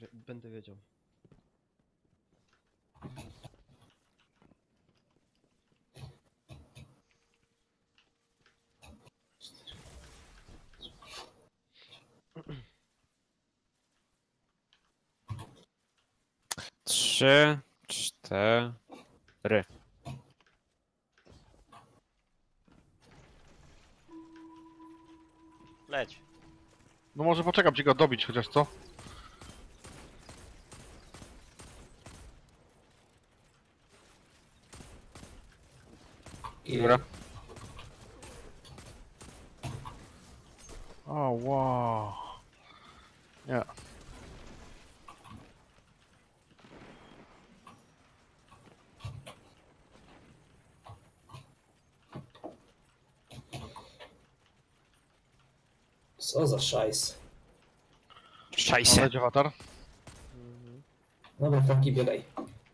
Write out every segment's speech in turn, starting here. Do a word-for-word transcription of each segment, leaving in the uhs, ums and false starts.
wie będę wiedział. Trzy, cztery. Leć. No może poczekam ci go dobić chociaż, co? Dobra. O, wow. Nie. Co za szajs. Szajse. Leci awatar. Mhm. Dobra, Franki, biegaj.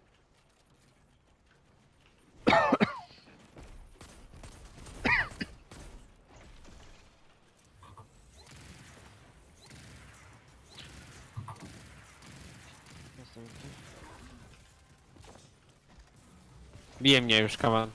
Następny. Bije mnie już, kaman.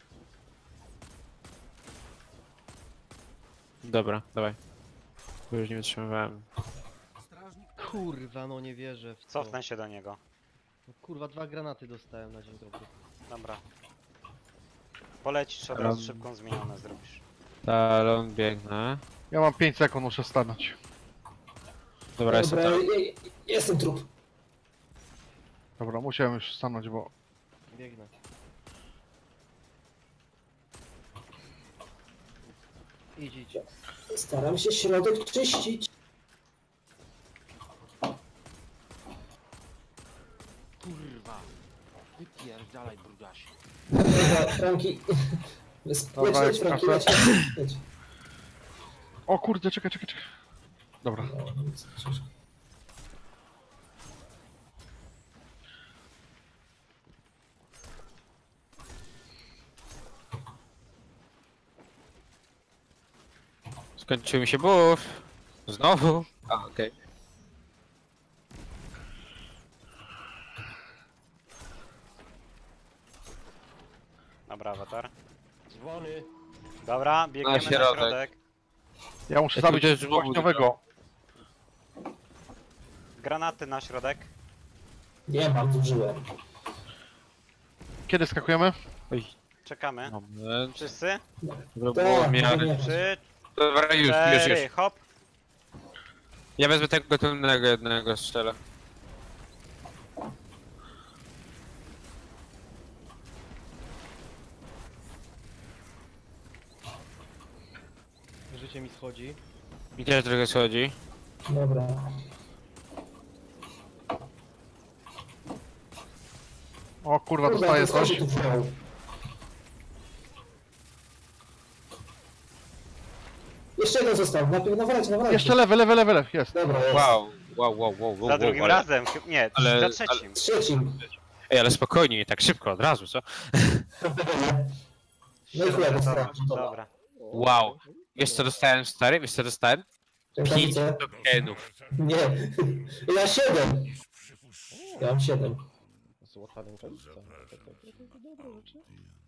Dobra, dawaj. Bo już nie wytrzymywałem. Kurwa, no nie wierzę w to. Cofnę się do niego. No, kurwa, dwa granaty dostałem na dzień dobry. Dobra. Polecisz, od Ram. razu szybką zmianę zrobisz. Talon, biegnę. Ja mam pięć sekund, muszę stanąć. Dobra, jestem Dobra, tam. je- je- jestem trup. Dobra, musiałem już stanąć, bo... Biegnę. Idź, idź. Staram się środek czyścić. Kurwa! Wypierdalaj, brudasie. Dobra, Franki. Leć, Dobra, leć, jak Franki, trafę. leć, leć. O kurde, czekaj, czekaj, czekaj. Dobra. No, nic, ciężko. Skończył mi się buff. Znowu. A, okej. Dobra, awatar. Dzwony. Dobra, biegniemy na środek. środek. Ja muszę Ja tu zabić też znowu właśnie. Granaty na środek. Nie mam, zużyłem. Kiedy skakujemy? Oj, Czekamy. moment. Wszyscy? Było Tak, miarę. nie. Trzy, Dobra, już, już, cztery, już. hop. Ja wezmę tego tylnego jednego strzelę. Życie mi schodzi. Mi też trochę schodzi. Dobra. O kurwa, Kurwa, dostaję to co coś. się tu wziął? Jeszcze jeden został. Na, nawalajcie, nawalajcie. Jeszcze lewy, lewy, lewy, lewy, jest. Dobra, jest. Wow, wow, wow, wow, wow. Za drugim ale... razem. chy- Nie, ale- za trzecim. Trzecim. Ej, ale spokojnie, nie tak szybko, od razu, co? No i chuja dostałem. Dobra. Dobra. Wow. Wiesz co dostałem, stary? Wiesz co dostałem? Pięć Rękawice? tokenów. Nie. Ja siedem. Ja mam siedem. Złota rękawica. Tak, tak, tak, tak, dobre rzeczy.